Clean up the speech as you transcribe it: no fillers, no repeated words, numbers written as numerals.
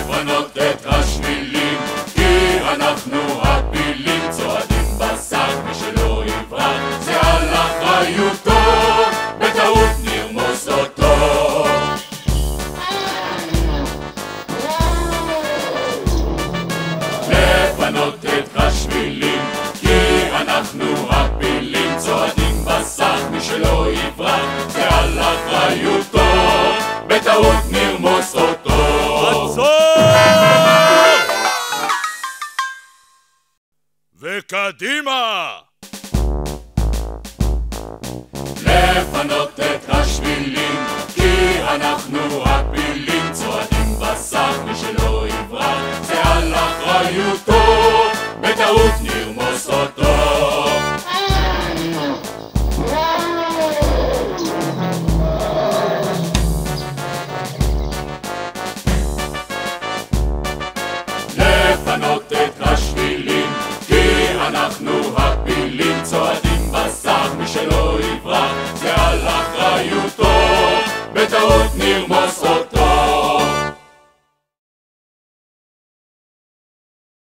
לפנות את השבילים, כי אנחנו הפילים צועדים בשק, מי שלא יברח זה על אחריותו, בטעות נרמוס אותו. לפנות את השבילים, כי אנחנו הפילים צועדים בשק, מי שלא יברח זה על אחריותו, בטעות נרמוס אותו. וקדימה! לפנות את השבילים, כי אנחנו הפילים צועדים בשק, מי שלא יברח זה על אחריותו, בטעות נרמוס אותו. לפנות את השבילים, כי אנחנו הפילים צועדים בשק, מי שלא יברח זה על אחריותו, בטעות נרמוס אותו.